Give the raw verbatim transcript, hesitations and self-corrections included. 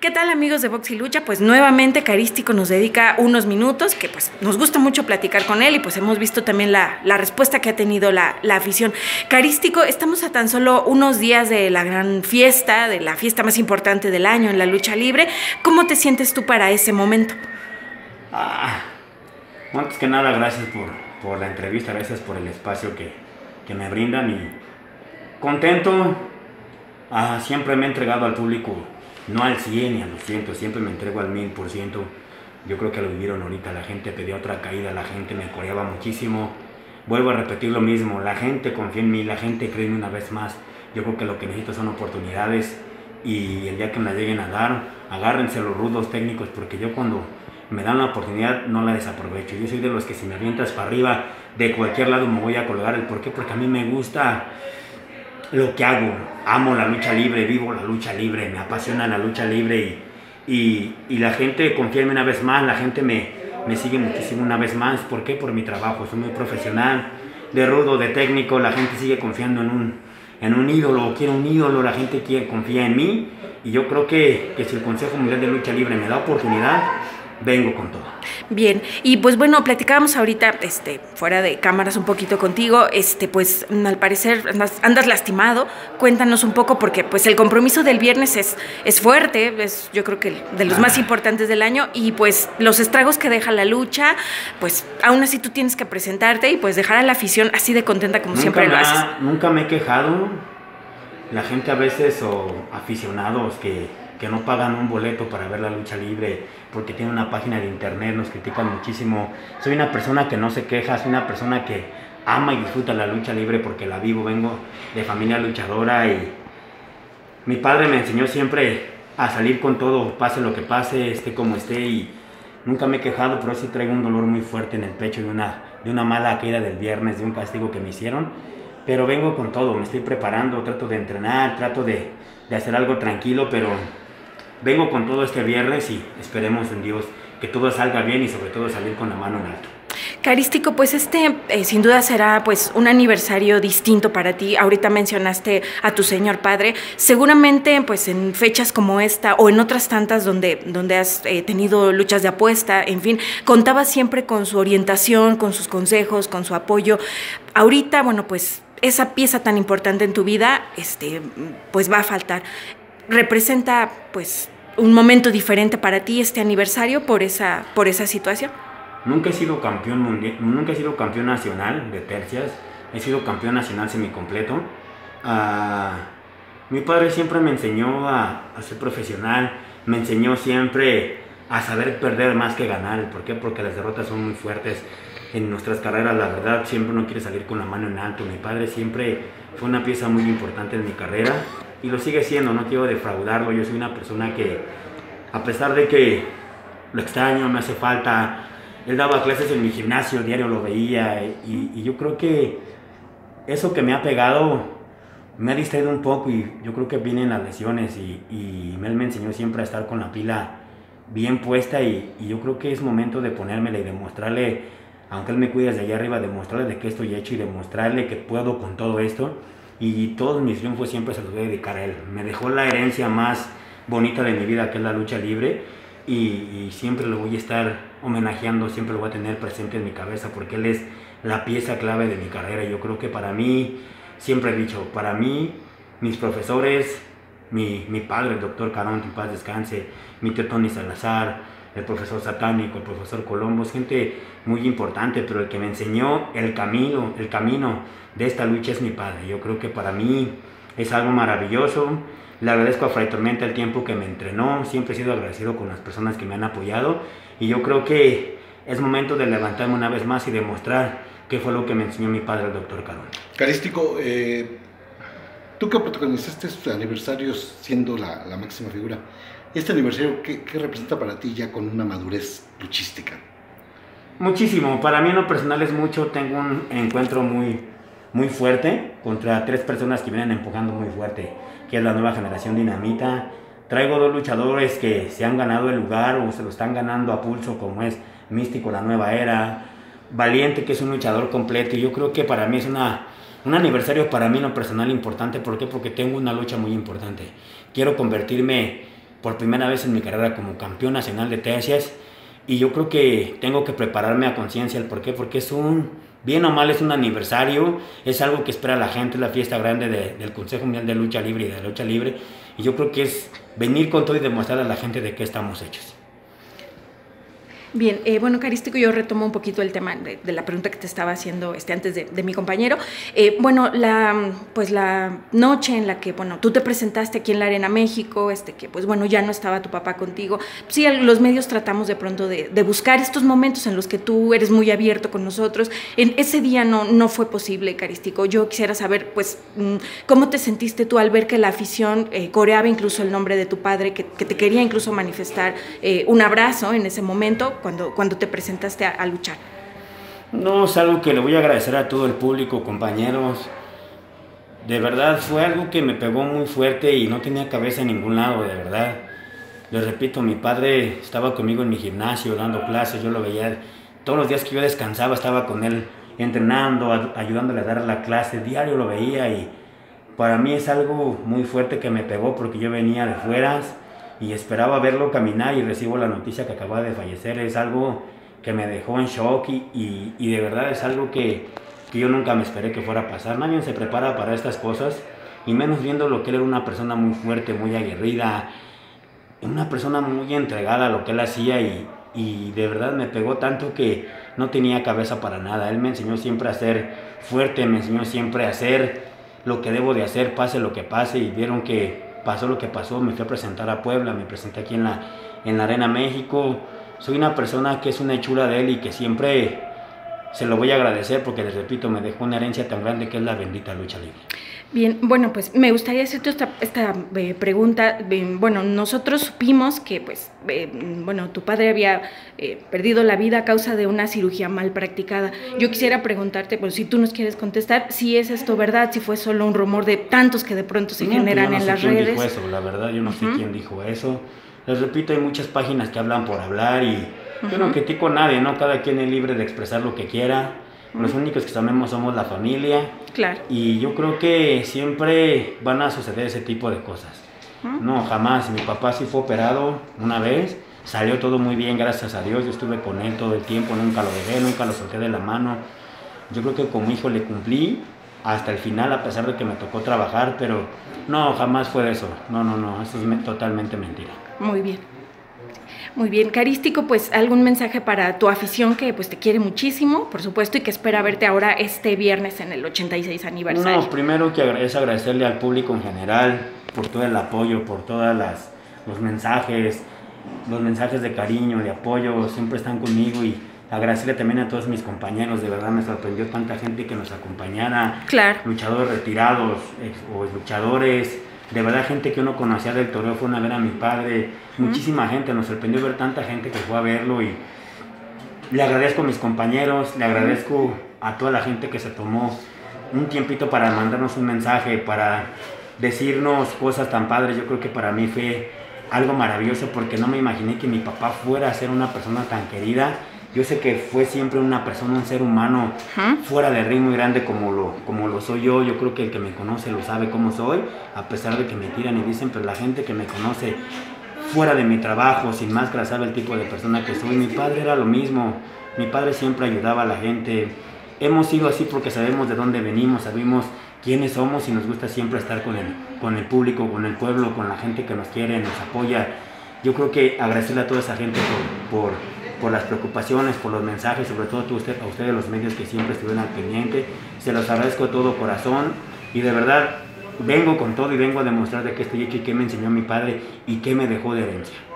¿Qué tal, amigos de Box y Lucha? Pues nuevamente Carístico nos dedica unos minutos que pues nos gusta mucho platicar con él y pues hemos visto también la, la respuesta que ha tenido la, la afición. Carístico, estamos a tan solo unos días de la gran fiesta, de la fiesta más importante del año en la lucha libre. ¿Cómo te sientes tú para ese momento? Ah, antes que nada, gracias por, por la entrevista, gracias por el espacio que, que me brindan y contento. Ah, siempre me he entregado al público, no al cien ni al doscientos, siempre me entrego al mil por ciento. Yo creo que lo vivieron ahorita, la gente pedía otra caída, la gente me coreaba muchísimo. Vuelvo a repetir lo mismo, la gente confía en mí, la gente cree en mí una vez más. Yo creo que lo que necesito son oportunidades y el día que me la lleguen a dar, agárrense los rudos técnicos, porque yo cuando me dan la oportunidad no la desaprovecho. Yo soy de los que si me avientas para arriba de cualquier lado me voy a colgar. ¿El por qué? Porque a mí me gusta lo que hago, amo la lucha libre, vivo la lucha libre, me apasiona la lucha libre y, y, y la gente confía en mí una vez más, la gente me, me sigue muchísimo una vez más. ¿Por qué? Por mi trabajo, soy muy profesional, de rudo, de técnico, la gente sigue confiando en un, en un ídolo, quiero un ídolo, la gente quiere, confía en mí y yo creo que, que si el Consejo Mundial de Lucha Libre me da oportunidad, vengo con todo. Bien, y pues bueno, platicábamos ahorita, este, fuera de cámaras un poquito contigo, este, pues al parecer andas, andas lastimado. Cuéntanos un poco porque pues el compromiso del viernes es, es fuerte, es yo creo que de los ah. más importantes del año y pues los estragos que deja la lucha, pues aún así tú tienes que presentarte y pues dejar a la afición así de contenta como nunca siempre lo haces. Nunca me he quejado, la gente a veces o aficionados que que no pagan un boleto para ver la lucha libre porque tienen una página de internet, nos critican muchísimo. Soy una persona que no se queja, soy una persona que ama y disfruta la lucha libre porque la vivo, vengo de familia luchadora y mi padre me enseñó siempre a salir con todo, pase lo que pase, esté como esté y nunca me he quejado, pero sí traigo un dolor muy fuerte en el pecho de una, de una mala caída del viernes, de un castigo que me hicieron, pero vengo con todo, me estoy preparando, trato de entrenar, trato de, de hacer algo tranquilo, pero vengo con todo este viernes y esperemos en Dios que todo salga bien y sobre todo salir con la mano en alto. Carístico, pues este eh, sin duda será pues un aniversario distinto para ti. Ahorita mencionaste a tu señor padre. Seguramente pues en fechas como esta o en otras tantas donde, donde has eh, tenido luchas de apuesta, en fin, contabas siempre con su orientación, con sus consejos, con su apoyo. Ahorita, bueno, pues esa pieza tan importante en tu vida este, pues va a faltar. ¿Representa pues un momento diferente para ti este aniversario por esa, por esa situación? Nunca he sido campeón mundial, nunca he sido campeón nacional de tercias, he sido campeón nacional semicompleto. Uh, mi padre siempre me enseñó a, a ser profesional, me enseñó siempre a saber perder más que ganar. ¿Por qué? Porque las derrotas son muy fuertes en nuestras carreras, la verdad, siempre uno quiere salir con la mano en alto. Mi padre siempre fue una pieza muy importante en mi carrera y lo sigue siendo, no quiero defraudarlo. Yo soy una persona que, a pesar de que lo extraño, me hace falta, él daba clases en mi gimnasio, diario lo veía y, y yo creo que eso que me ha pegado me ha distraído un poco y yo creo que vienen las lesiones y, y él me enseñó siempre a estar con la pila bien puesta y, y yo creo que es momento de ponérmela y demostrarle, aunque él me cuide desde allá arriba, demostrarle de qué estoy hecho y demostrarle que puedo con todo esto. Y todos mis triunfos siempre se los voy a dedicar a él. Me dejó la herencia más bonita de mi vida, que es la lucha libre, y, y siempre lo voy a estar homenajeando, siempre lo voy a tener presente en mi cabeza, porque él es la pieza clave de mi carrera. Yo creo que para mí, siempre he dicho, para mí, mis profesores, mi, mi padre, el doctor Carón, en paz descanse, mi tío Tony Salazar, el profesor Satánico, el profesor Colombo, es gente muy importante, pero el que me enseñó el camino, el camino de esta lucha es mi padre. Yo creo que para mí es algo maravilloso. Le agradezco a Fray Tormenta el tiempo que me entrenó, siempre he sido agradecido con las personas que me han apoyado y yo creo que es momento de levantarme una vez más y demostrar qué fue lo que me enseñó mi padre, el doctor Carón. Carístico, eh, tú que protagonizaste estos aniversarios siendo la, la máxima figura, ¿este aniversario qué, qué representa para ti ya con una madurez luchística? Muchísimo, para mí en lo personal es mucho. Tengo un encuentro muy, muy fuerte contra tres personas que vienen empujando muy fuerte, que es la nueva generación Dinamita. Traigo dos luchadores que se han ganado el lugar o se lo están ganando a pulso, como es Místico, la nueva era, Valiente, que es un luchador completo, y yo creo que para mí es una, un aniversario para mí en lo personal importante. ¿Por qué? Porque tengo una lucha muy importante. Quiero convertirme por primera vez en mi carrera como campeón nacional de tercias, y yo creo que tengo que prepararme a conciencia. ¿El por qué? Porque es un, bien o mal, es un aniversario, es algo que espera la gente, es la fiesta grande de, del Consejo Mundial de Lucha Libre y de la Lucha Libre, y yo creo que es venir con todo y demostrar a la gente de qué estamos hechos. Bien, eh, bueno, Carístico, yo retomo un poquito el tema de, de la pregunta que te estaba haciendo este, antes de, de mi compañero. Eh, bueno, la, pues la noche en la que, bueno, tú te presentaste aquí en la Arena México, este, que pues bueno, ya no estaba tu papá contigo. Sí, los medios tratamos de pronto de, de buscar estos momentos en los que tú eres muy abierto con nosotros. En ese día no, no fue posible, Carístico. Yo quisiera saber, pues, cómo te sentiste tú al ver que la afición eh, coreaba incluso el nombre de tu padre, que, que te quería incluso manifestar eh, un abrazo en ese momento, Cuando, cuando te presentaste a, a luchar. No, es algo que le voy a agradecer a todo el público, compañeros. De verdad, fue algo que me pegó muy fuerte y no tenía cabeza en ningún lado, de verdad. Les repito, mi padre estaba conmigo en mi gimnasio, dando clases, yo lo veía. Todos los días que yo descansaba estaba con él entrenando, ayudándole a dar la clase, diario lo veía, y para mí es algo muy fuerte que me pegó porque yo venía de fuera y esperaba verlo caminar y recibo la noticia que acaba de fallecer. Es algo que me dejó en shock y, y, y de verdad es algo que, que yo nunca me esperé que fuera a pasar. Nadie se prepara para estas cosas, y menos viendo lo que él era, una persona muy fuerte, muy aguerrida, una persona muy entregada a lo que él hacía, y, y de verdad me pegó tanto que no tenía cabeza para nada. Él me enseñó siempre a ser fuerte, me enseñó siempre a hacer lo que debo de hacer, pase lo que pase, y vieron que pasó lo que pasó. Me fui a presentar a Puebla, me presenté aquí en la, en la Arena México. Soy una persona que es una hechura de él y que siempre se lo voy a agradecer porque, les repito, me dejó una herencia tan grande que es la bendita lucha libre. Bien, bueno, pues me gustaría hacerte esta, esta eh, pregunta. Eh, bueno, nosotros supimos que, pues, eh, bueno, tu padre había eh, perdido la vida a causa de una cirugía mal practicada. Yo quisiera preguntarte, pues, si tú nos quieres contestar, si es esto verdad, si fue solo un rumor de tantos que de pronto se no, generan no en sé las quién redes. Dijo eso, la verdad, yo no sé uh-huh. quién dijo eso. Les repito, hay muchas páginas que hablan por hablar y uh-huh. yo no critico a nadie, ¿no? Cada quien es libre de expresar lo que quiera. Los únicos que sabemos somos la familia. Claro. Y yo creo que siempre van a suceder ese tipo de cosas. ¿Mm? No, jamás. Mi papá sí fue operado una vez. Salió todo muy bien, gracias a Dios. Yo estuve con él todo el tiempo. Nunca lo dejé, nunca lo solté de la mano. Yo creo que como hijo le cumplí hasta el final, a pesar de que me tocó trabajar. Pero no, jamás fue eso. No, no, no. Eso es totalmente mentira. Muy bien. Muy bien, Carístico, pues algún mensaje para tu afición que pues te quiere muchísimo, por supuesto, y que espera verte ahora este viernes en el ochenta y seis aniversario. No, primero que es agradecerle al público en general por todo el apoyo, por todas las los mensajes, los mensajes de cariño, de apoyo, siempre están conmigo, y agradecerle también a todos mis compañeros. De verdad me sorprendió tanta gente que nos acompañara, claro. Luchadores retirados ex, o luchadores. De verdad, gente que uno conocía del torneo, fueron a ver a mi padre, muchísima uh-huh. gente, nos sorprendió ver tanta gente que fue a verlo, y le agradezco a mis compañeros, le agradezco a toda la gente que se tomó un tiempito para mandarnos un mensaje, para decirnos cosas tan padres. Yo creo que para mí fue algo maravilloso porque no me imaginé que mi papá fuera a ser una persona tan querida. Yo sé que fue siempre una persona, un ser humano uh-huh. fuera de ritmo y grande como lo, como lo soy yo. Yo creo que el que me conoce lo sabe cómo soy, a pesar de que me tiran y dicen, pero la gente que me conoce fuera de mi trabajo, sin máscara, sabe el tipo de persona que soy. Mi padre era lo mismo, mi padre siempre ayudaba a la gente. Hemos sido así porque sabemos de dónde venimos, sabemos quiénes somos, y nos gusta siempre estar con el, con el público, con el pueblo, con la gente que nos quiere, nos apoya. Yo creo que agradecerle a toda esa gente por... por por las preocupaciones, por los mensajes, sobre todo a ustedes, a ustedes los medios que siempre estuvieron al pendiente. Se los agradezco de todo corazón, y de verdad vengo con todo y vengo a demostrar de qué estoy hecho y qué me enseñó mi padre y qué me dejó de herencia.